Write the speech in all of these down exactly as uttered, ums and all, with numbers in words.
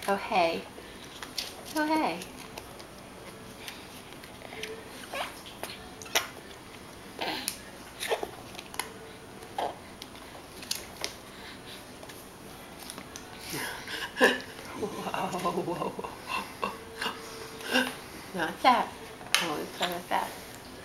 Oh, hey. Oh, hey. Whoa, whoa, whoa. Not that. Oh, let's go with that.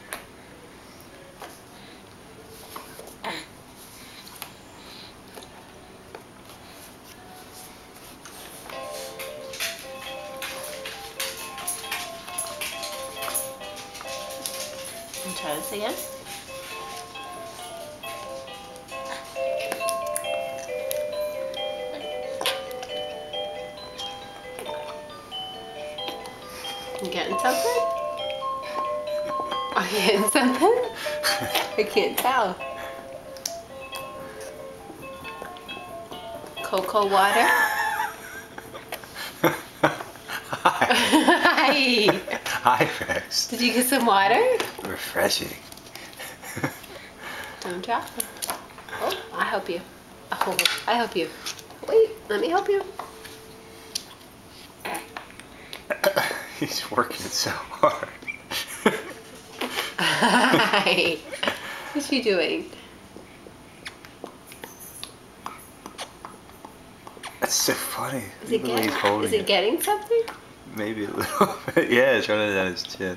And try this again. You getting something? Are you getting something? I can't tell. Cocoa water? Hi. Hi. Hi, Rex. Did you get some water? Refreshing. Don't drop it. Oh, I'll help you. Oh, I'll help you. Wait, let me help you. He's working so hard. Hi. What's she doing? That's so funny. Is it, He's get, holding is it it. getting something? Maybe a little bit. Yeah, it's running down his chin.